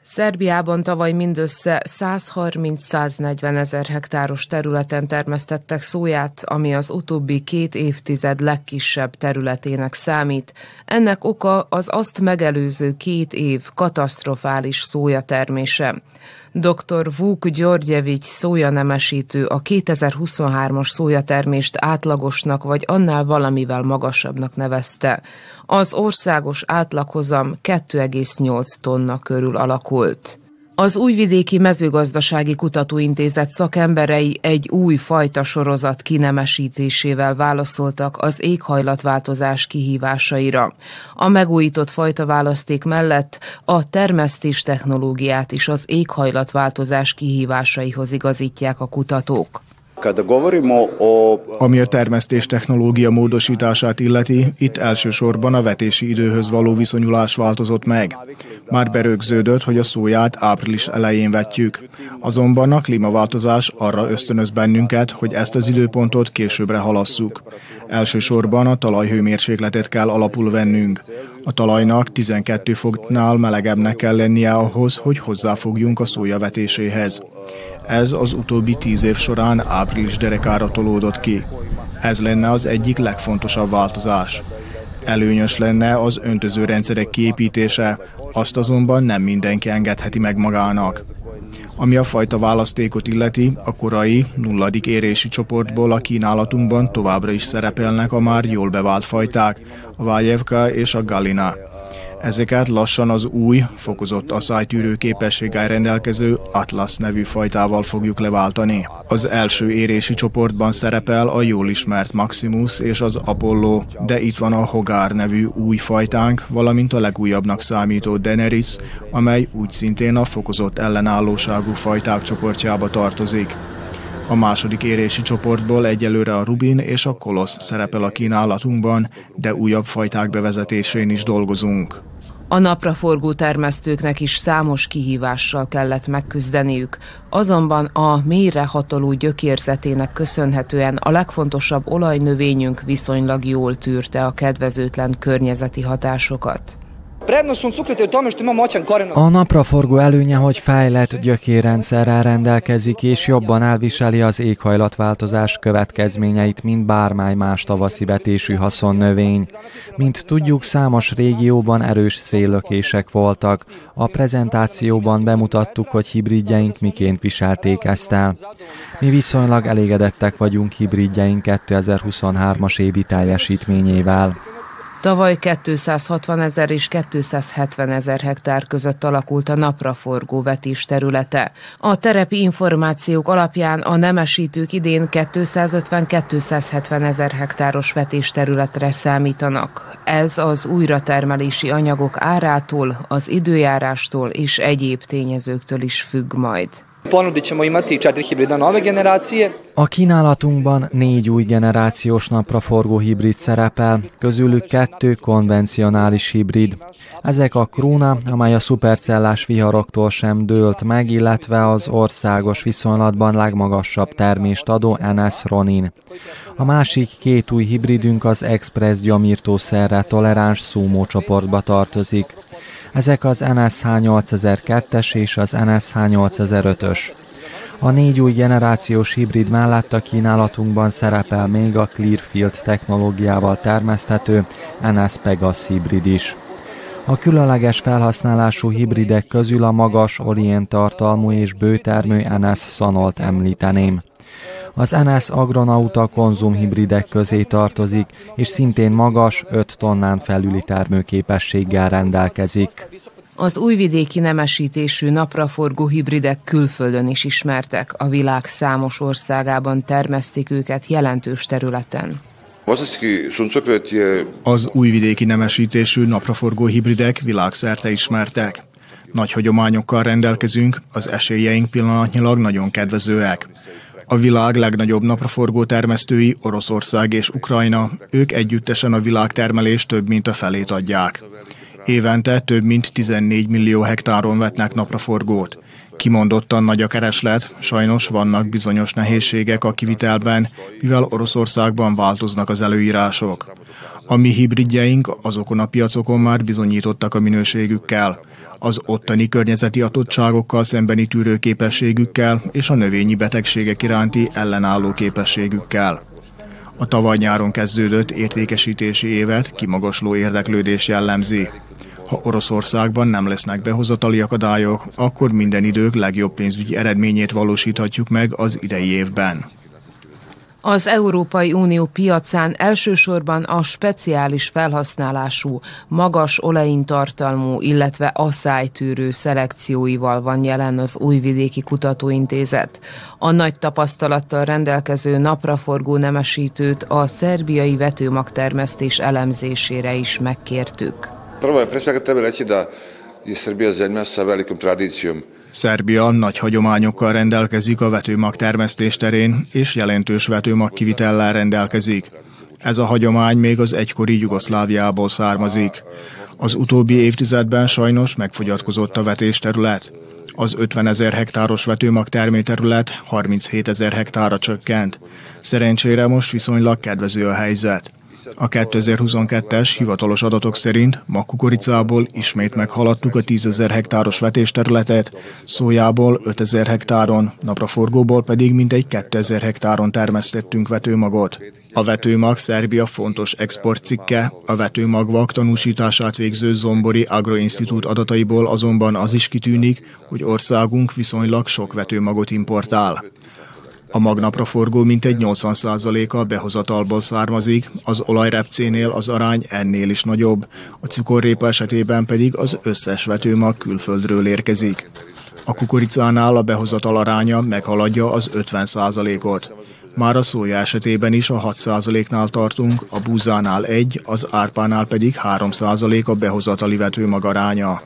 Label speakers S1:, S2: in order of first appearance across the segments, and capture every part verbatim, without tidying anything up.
S1: Szerbiában tavaly mindössze százharminc-száznegyven ezer hektáros területen termesztettek szóját, ami az utóbbi két évtized legkisebb területének számít. Ennek oka az azt megelőző két év katasztrofális szójatermése. doktor Vuk Györgyevics szójanemesítő a kétezer-huszonhármas szójatermést átlagosnak vagy annál valamivel magasabbnak nevezte. Az országos átlaghozam két egész nyolc tonna körül alakult. Az Újvidéki Mezőgazdasági Kutatóintézet szakemberei egy új fajta sorozat kinemesítésével válaszoltak az éghajlatváltozás kihívásaira. A megújított fajtaválaszték mellett a termesztés technológiát is az éghajlatváltozás kihívásaihoz igazítják a kutatók.
S2: Ami a termesztés technológia módosítását illeti, itt elsősorban a vetési időhöz való viszonyulás változott meg. Már berögződött, hogy a szóját április elején vetjük. Azonban a klímaváltozás arra ösztönöz bennünket, hogy ezt az időpontot későbbre halasszuk. Elsősorban a talajhőmérsékletet kell alapul vennünk. A talajnak tizenkét foknál melegebbnek kell lennie ahhoz, hogy hozzáfogjunk a szója vetéséhez. Ez az utóbbi tíz év során április derekára tolódott ki. Ez lenne az egyik legfontosabb változás. Előnyös lenne az öntözőrendszerek kiépítése, azt azonban nem mindenki engedheti meg magának. Ami a fajta választékot illeti, a korai, nulladik érési csoportból a kínálatunkban továbbra is szerepelnek a már jól bevált fajták, a Váljevka és a Galina. Ezeket lassan az új, fokozott asszálytűrő képességgel rendelkező Atlas nevű fajtával fogjuk leváltani. Az első érési csoportban szerepel a jól ismert Maximus és az Apollo, de itt van a Hogár nevű új fajtánk, valamint a legújabbnak számító Daenerys, amely úgy szintén a fokozott ellenállóságú fajták csoportjába tartozik. A második érési csoportból egyelőre a Rubin és a Kolosz szerepel a kínálatunkban, de újabb fajták bevezetésén is dolgozunk.
S1: A napraforgó termesztőknek is számos kihívással kellett megküzdeniük, azonban a mélyrehatoló gyökérzetének köszönhetően a legfontosabb olajnövényünk viszonylag jól tűrte a kedvezőtlen környezeti hatásokat.
S3: A napraforgó előnye, hogy fejlett gyökérrendszerrel rendelkezik és jobban elviseli az éghajlatváltozás következményeit, mint bármely más tavaszi vetésű haszonnövény. Mint tudjuk, számos régióban erős széllökések voltak. A prezentációban bemutattuk, hogy hibridjeink miként viselték ezt el. Mi viszonylag elégedettek vagyunk hibridjeink kétezer-huszonhármas évi teljesítményével.
S1: Tavaly kétszázhatvan ezer és kétszázhetven ezer hektár között alakult a napraforgó vetés területe. A terepi információk alapján a nemesítők idén kétszázötven-kétszázhetven ezer hektáros vetésterületre számítanak. Ez az újratermelési anyagok árától, az időjárástól és egyéb tényezőktől is függ majd.
S3: A kínálatunkban négy új generációs napraforgó hibrid szerepel, közülük kettő konvencionális hibrid. Ezek a Kruna, amely a szupercellás viharoktól sem dőlt meg, illetve az országos viszonylatban legmagasabb termést adó en es Ronin. A másik két új hibridünk az Express gyomírtószerre toleráns Sumo csoportba tartozik. Ezek az en es há nyolcezer-kettes és az en es há nyolcezer-ötös. A négy új generációs hibrid mellett a kínálatunkban szerepel még a Clearfield technológiával termeszthető en es Pegasus hibrid is. A különleges felhasználású hibridek közül a magas olén tartalmú és bőtermő en es Sanolt említeném. Az en es Agronauta konzum hibridek közé tartozik, és szintén magas, öt tonnán felüli termőképességgel rendelkezik.
S1: Az újvidéki nemesítésű napraforgó hibridek külföldön is ismertek, a világ számos országában termesztik őket jelentős területen.
S2: Az újvidéki nemesítésű napraforgó hibridek világszerte ismertek. Nagy hagyományokkal rendelkezünk, az esélyeink pillanatnyilag nagyon kedvezőek. A világ legnagyobb napraforgó termesztői Oroszország és Ukrajna, ők együttesen a világtermelés több mint a felét adják. Évente több mint tizennégy millió hektáron vetnek napraforgót. Kimondottan nagy a kereslet, sajnos vannak bizonyos nehézségek a kivitelben, mivel Oroszországban változnak az előírások. A mi hibridjeink azokon a piacokon már bizonyítottak a minőségükkel. az ottani környezeti adottságokkal szembeni tűrőképességükkel és a növényi betegségek iránti ellenálló képességükkel. A tavaly nyáron kezdődött értékesítési évet kimagasló érdeklődés jellemzi. Ha Oroszországban nem lesznek behozatali akadályok, akkor minden idők legjobb pénzügyi eredményét valósíthatjuk meg az idei évben.
S1: Az Európai Unió piacán elsősorban a speciális felhasználású, magas olajintartalmú, illetve asszálytűrő szelekcióival van jelen az Újvidéki Kutatóintézet. A nagy tapasztalattal rendelkező napraforgó nemesítőt a szerbiai vetőmagtermesztés elemzésére is megkértük.
S4: Prvo je pre svega treba reći da je Srbija zemlja sa velikom tradicijom.
S2: Szerbia nagy hagyományokkal rendelkezik a vetőmag termesztés terén, és jelentős vetőmag kivitellel rendelkezik. Ez a hagyomány még az egykori Jugoszláviából származik. Az utóbbi évtizedben sajnos megfogyatkozott a vetésterület. Az ötvenezer hektáros vetőmag termőterület harminchét ezer hektárra csökkent. Szerencsére most viszonylag kedvező a helyzet. A kétezer-huszonkettes hivatalos adatok szerint magkukoricából ismét meghaladtuk a tízezer hektáros vetésterületet, szójából ötezer hektáron, napraforgóból pedig mintegy kétezer hektáron termesztettünk vetőmagot. A vetőmag Szerbia fontos exportcikke, a vetőmagvak tanúsítását végző Zombori Agroinstitute adataiból azonban az is kitűnik, hogy országunk viszonylag sok vetőmagot importál. A magnapraforgó mintegy nyolcvan százaléka behozatalból származik, az olajrepcénél az arány ennél is nagyobb, a cukorrépa esetében pedig az összes vetőmag külföldről érkezik. A kukoricánál a behozatal aránya meghaladja az ötven százalékot. Már a szója esetében is a hat százaléknál tartunk, a búzánál egy, az árpánál pedig három százalék a behozatali vetőmag aránya.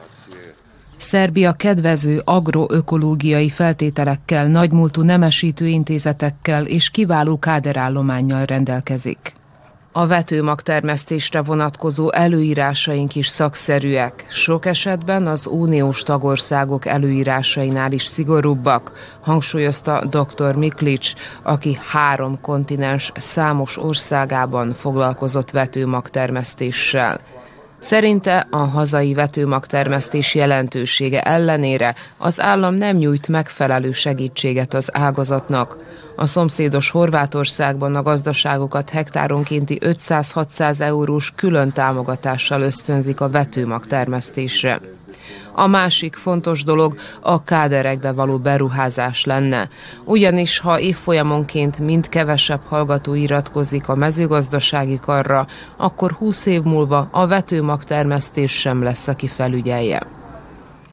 S1: Szerbia kedvező agroökológiai feltételekkel, nagymúltú nemesítő intézetekkel és kiváló káderállománnyal rendelkezik. A vetőmagtermesztésre vonatkozó előírásaink is szakszerűek, sok esetben az uniós tagországok előírásainál is szigorúbbak, hangsúlyozta doktor Miklics, aki három kontinens számos országában foglalkozott vetőmagtermesztéssel. Szerinte a hazai vetőmagtermesztés jelentősége ellenére az állam nem nyújt megfelelő segítséget az ágazatnak. A szomszédos Horvátországban a gazdaságokat hektáronkénti ötszáz-hatszáz eurós külön támogatással ösztönzik a vetőmagtermesztésre. A másik fontos dolog a káderekbe való beruházás lenne. Ugyanis ha évfolyamonként mind kevesebb hallgató iratkozik a mezőgazdasági karra, akkor húsz év múlva a vetőmagtermesztés sem lesz, aki felügyelje.